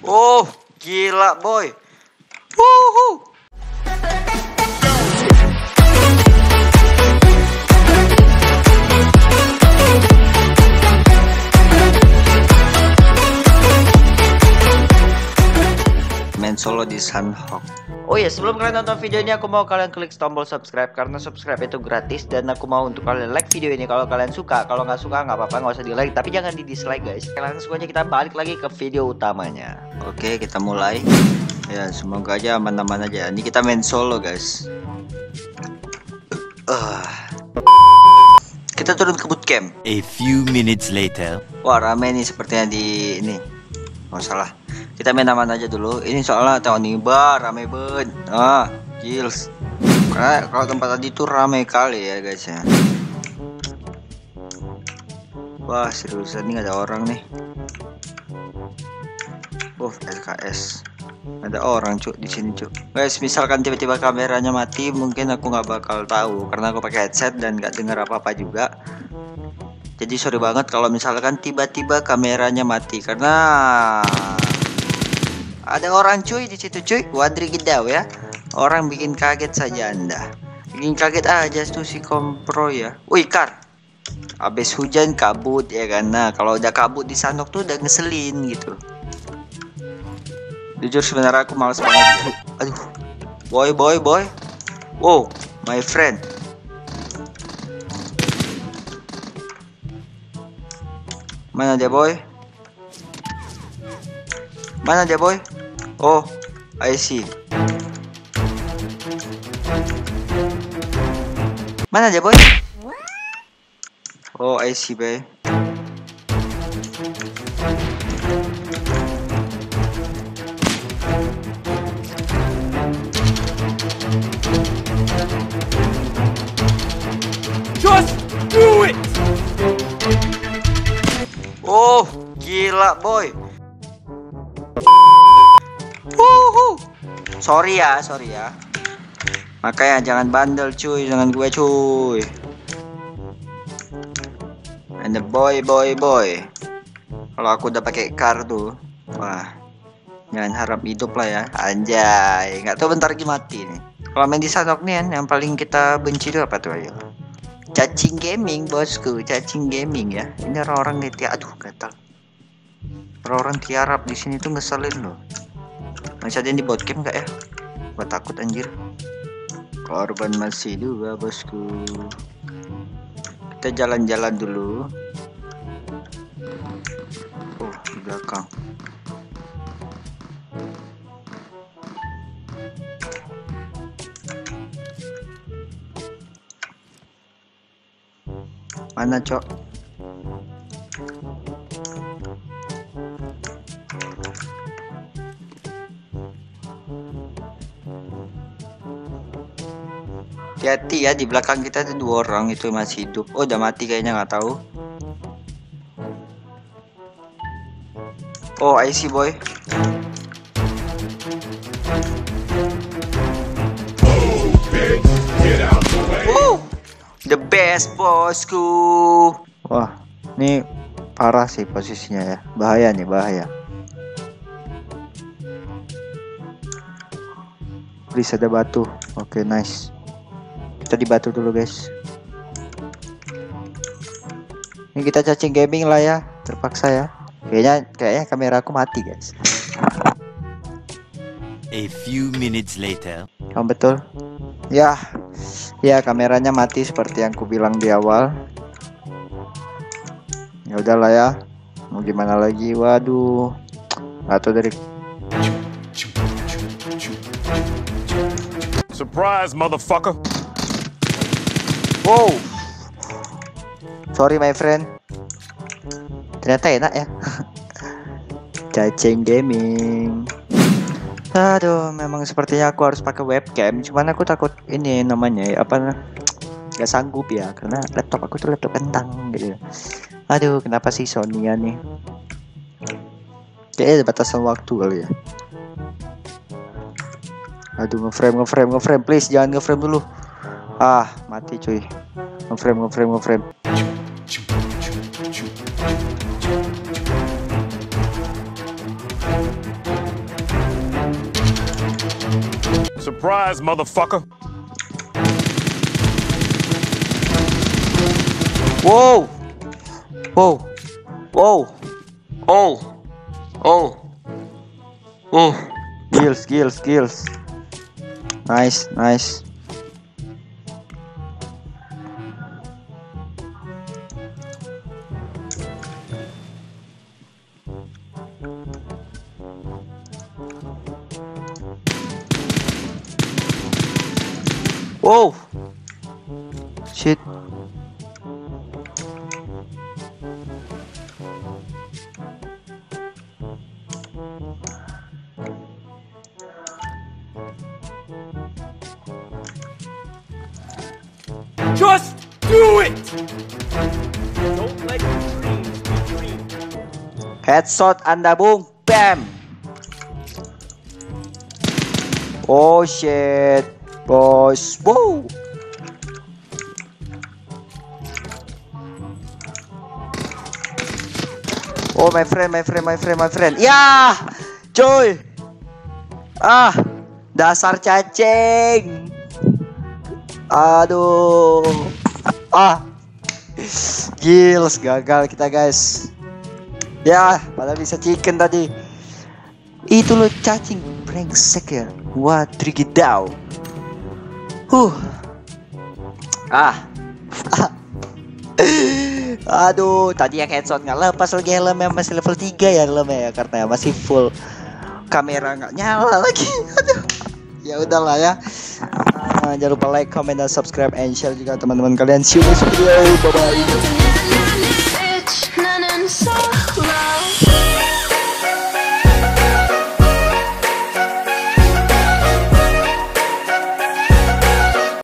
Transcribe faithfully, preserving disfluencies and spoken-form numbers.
Oh, gila boy. Wuhu. Main solo di Sunhawk. Oh ya, sebelum kalian nonton video ini, aku mau kalian klik tombol subscribe karena subscribe itu gratis, dan aku mau untuk kalian like video ini kalau kalian suka. Kalau nggak suka nggak apa-apa, nggak usah di like, tapi jangan di dislike guys. Langsung aja kita balik lagi ke video utamanya. Oke, kita mulai. Ya, semoga aja aman-aman aja. Ini kita main solo guys. Uh. Kita turun ke bootcamp. A few minutes later. Wah, rame nih sepertinya di ini. Nggak salah. Kita main aman aja dulu. Ini soalnya tahun ini bar rame banget. Ah, kills. Karena kalau tempat tadi tuh rame kali ya guys ya. Wah, seriusan ini ada orang nih. Oh, L K S. Ada orang cuk di sini cuk. Guys, misalkan tiba-tiba kameranya mati, mungkin aku nggak bakal tahu karena aku pakai headset dan nggak dengar apa-apa juga. Jadi sorry banget kalau misalkan tiba-tiba kameranya mati karena ada orang cuy di situ cuy. Wadri Gidaw ya. Orang bikin kaget saja Anda. Bikin kaget aja tuh si kompro ya. Wih, Kar. Habis hujan kabut ya kan. Nah, kalau udah kabut di Sunhawk tuh udah ngeselin gitu. Jujur sebenarnya aku males banget. Aduh. Boy boy boy. Wow, my friend. Mana dia boy? Mana dia boy? Oh, I see. Mana dia boy? Oh, I see boy. Just do it. Oh, gila boy. Wuhu. Sorry ya, sorry ya. Makanya jangan bandel cuy dengan gue cuy. And the boy boy boy. Kalau aku udah pakai kartu, wah, jangan harap hidup lah ya. Anjay, nggak tahu bentar lagi mati nih. Kalau main di Sunhawk nih yang paling kita benci itu apa tuh ayo? Cacing gaming bosku, cacing gaming ya. Ini orang-orang nih, aduh gatal. Orang-orang tiarap di sini tuh ngeselin loh. Masih ada yang di bootcamp nggak ya? Gua takut anjir. Korban masih dua bosku. Kita jalan-jalan dulu. Oh, di belakang. Mana cok? Hati-hati ya, di belakang kita ada dua orang itu masih hidup. Oh, udah mati kayaknya, nggak tahu. Oh, I see boy. Oh, the best bosku. Wah, ini parah sih posisinya ya. Bahaya nih, bahaya. Please ada batu. Oke, okay, nice. Kita di batu dulu guys. Ini kita cacing gaming lah ya, terpaksa ya. Kayaknya kayaknya kamera aku mati guys. A few minutes later. Oh betul. Ya, ya kameranya mati seperti yang ku bilang di awal. Ya udahlah ya. Mau gimana lagi? Waduh. Atau dari surprise motherfucker. wow. Sorry my friend. Ternyata enak ya. Cacing gaming. Aduh, memang sepertinya aku harus pakai webcam. Cuman aku takut ini namanya ya, apa? Gak sanggup ya, karena laptop aku tuh laptop kentang gitu. Aduh, kenapa sih Sony-nya nih? Kayaknya ada batasan waktu kali ya. Aduh, ngeframe ngeframe ngeframe please, jangan ngeframe dulu. Ah, mati cuy. Ngeframe ngeframe ngeframe. Surprise, motherfucker. Wow. Wow. Wow. Oh. Oh. Oh. Skills, skills, skills. Nice, nice. Wow. Shit. Just do it! Don't let your dreams be dreams. Headshot Anda, Bung. Bam. Oh shit. Boys. Wow. Oh my friend, my friend, my friend, my friend. Ya, coy. Ah, dasar cacing. Aduh. Ah. Gils, gagal kita, guys. Ya, padahal bisa chicken tadi. Itu lo cacing brengsek ya. Wah, trigidau. Huh. Ah. Aduh, tadi yang headshot nggak lepas lagi helmnya, masih level tiga ya helmnya ya, karena masih full kamera nggak nyala lagi. Aduh. Ya udahlah ya. Uh, jangan lupa like, comment, dan subscribe, and share juga teman-teman kalian. See you next video. Bye bye.